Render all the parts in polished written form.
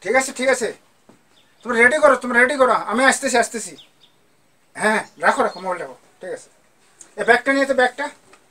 ঠিক আছে, তোমরা রেডি করো, আমি আসতেছি। হ্যাঁ, রাখো মোবাইল রাখো। ঠিক আছে, এই ব্যাগটা নিয়ে তো, ব্যাগটা।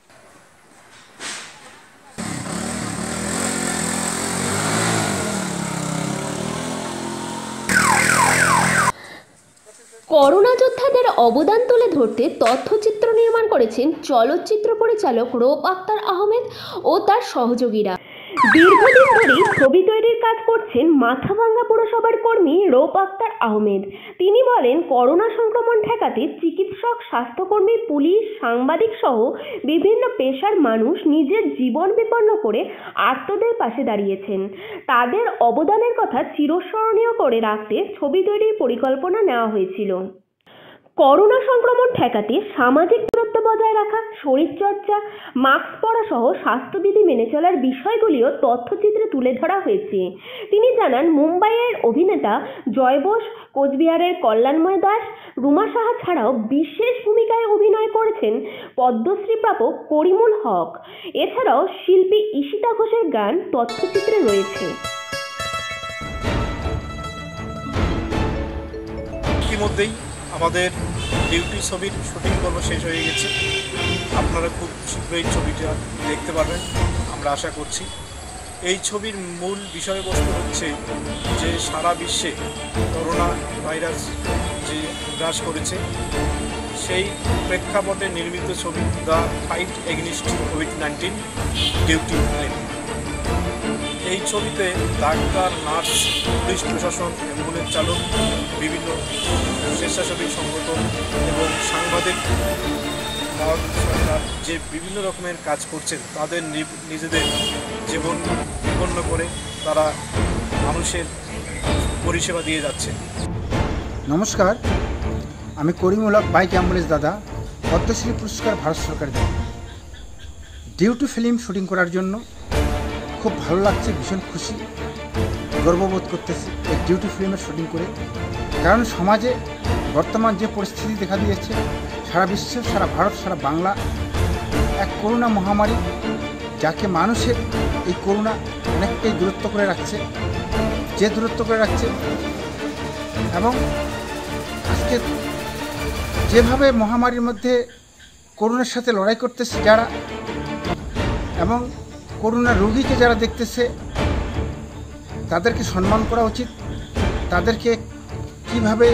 করোনা যোদ্ধাদের অবদান তুলে ধরতে তথ্যচিত্র নির্মাণ করেছেন চলচ্চিত্র পরিচালক রৌফ আখতার আহমেদ ও তার সহযোগীরা। দীর্ঘদিন ধরেই ছবি তৈরির কাজ করছেন মাথাভাঙ্গা পুরসভার কর্মী রৌফ আখতার আহমেদ। তিনি বলেন, করোনা সংক্রমণ ঠেকাতে চিকিৎসক, স্বাস্থ্যকর্মী, পুলিশ, সাংবাদিক সহ বিভিন্ন পেশার মানুষ নিজের জীবন বিপন্ন করে আর্তদের পাশে দাঁড়িয়েছেন। তাদের অবদানের কথা চিরস্মরণীয় করে রাখতে ছবি তৈরির পরিকল্পনা নেওয়া হয়েছিল। করোনা সংক্রমণ ঠেকাতে সামাজিক দূরত্ব বজায় রাখা, শরীরচর্চা, মাস্ক পরা সহ স্বাস্থ্যবিধি মেনে চলার বিষয়গুলিও তথ্যচিত্রে তুলে ধরা হয়েছে। তিনি জানান, মুম্বাইয়ের অভিনেতা জয় বোস, কোচবিহারের কল্যাণময় দাস, রুমা সাহা ছাড়াও বিশেষ ভূমিকায় অভিনয় করেছেন পদ্মশ্রী প্রাপক করিমুল হক। এছাড়াও শিল্পী ঈশিতা ঘোষের গান তথ্যচিত্রে রয়েছে। ইতিমধ্যেই আমাদের ডিউটি ছবির শুটিং পর্ব শেষ হয়ে গেছে। আপনারা খুব শীঘ্রই ছবিটা দেখতে পারবেন আমরা আশা করছি। এই ছবির মূল বিষয়বস্তু হচ্ছে যে সারা বিশ্বে করোনা ভাইরাস যে গ্রাস করেছে, সেই প্রেক্ষাপটে নির্মিত ছবি দ্য ফাইট এগেনিস্ট কোভিড-19 ডিউটি ফিল্ম। এই ছবিতে ডাক্তার, নার্স, পুলিশ প্রশাসন, অ্যাম্বুলেন্স চালক, বিভিন্ন স্বেচ্ছাসেবী সংগঠন এবং সাংবাদিক সরকার যে বিভিন্ন রকমের কাজ করছেন, তাদের নিজেদের জীবন বিপন্ন করে তারা মানুষের পরিষেবা দিয়ে যাচ্ছে। নমস্কার, আমি করিমুল হক, বাইক অ্যাম্বুলেন্স দাদা, পদ্মশ্রী পুরস্কার ভারত সরকার দেয়। ডিউটি ফিল্ম শুটিং করার জন্য খুব ভালো লাগছে, ভীষণ খুশি, গর্ববোধ করতেছি এই ডিউটি ফিল্মের শুটিং করে। কারণ সমাজে বর্তমান যে পরিস্থিতি দেখা দিয়েছে, সারা বিশ্ব, সারা ভারত, সারা বাংলা এক করোনা মহামারী, যাকে মানুষের এই করোনা অনেকটাই দূরত্ব করে রাখছে, এবং আজকে যেভাবে মহামারীর মধ্যে করোনার সাথে লড়াই করতেছে যারা, এবং করোনা রোগীকে যারা দেখতেছে, তাদেরকে সম্মান করা উচিত। তাদেরকে কিভাবে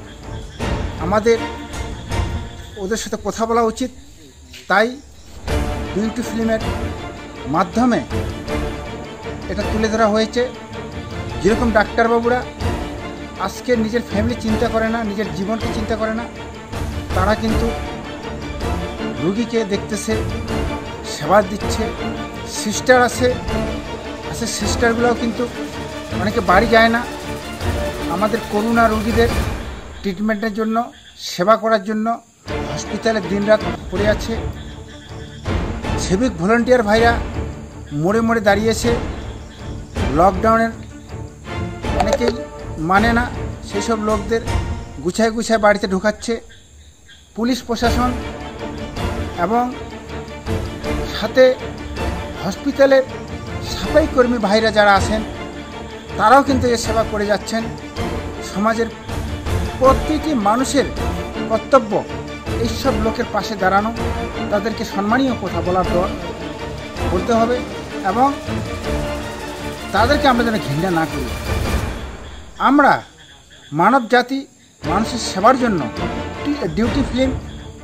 আমাদের ওদের সাথে কথা বলা উচিত, তাই ডিউটি ফিল্মের মাধ্যমে এটা তুলে ধরা হয়েছে। যেরকম ডাক্তারবাবুরা আজকে নিজের ফ্যামিলি চিন্তা করে না, নিজের জীবনকে চিন্তা করে না, তারা কিন্তু রোগীকে দেখতেছে, সেবা দিচ্ছে। সিস্টার আছে, সিস্টারগুলোও কিন্তু অনেকে বাড়ি যায় না, আমাদের করোনা রোগীদের ট্রিটমেন্টের জন্য, সেবা করার জন্য হসপিটালে দিনরাত পড়ে আছে। সিভিক ভলেন্টিয়ার ভাইরা মোড়ে দাঁড়িয়েছে। লকডাউনের অনেকেই মানে না, সেই সব লোকদের গুছায় বাড়িতে ঢোকাচ্ছে পুলিশ প্রশাসন, এবং সাথে হসপিটালের সাফাই কর্মী ভাইরা যারা আছেন, তারাও কিন্তু এর সেবা করে যাচ্ছেন। সমাজের প্রত্যেকটি মানুষের কর্তব্য এইসব লোকের পাশে দাঁড়ানো, তাদেরকে সম্মানীয় কথা বলতে হবে, এবং তাদেরকে আমরা যেন ঘৃণা না করি। আমরা মানব জাতি মানুষের সেবার জন্য ডিউটি ফিল্ম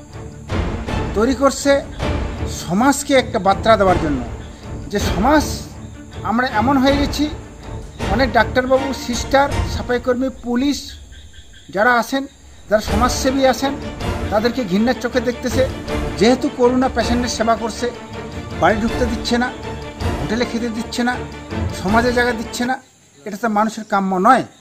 তৈরি করছে, সমাজকে একটা বার্তা দেওয়ার জন্য, যে সমাজ আমরা এমন হয়ে গেছি, অনেক ডাক্তারবাবু, সিস্টার, সাফাইকর্মী, পুলিশ যারা আছেন, যারা সমাজসেবী আছেন, তাদেরকে ঘৃণার চোখে দেখতেছে। যেহেতু করোনা পেশেন্টের সেবা করছে, বাড়ি ঢুকতে দিচ্ছে না, হোটেলে খেতে দিচ্ছে না, সমাজে জায়গা দিচ্ছে না, এটা তো মানুষের কাম্য নয়।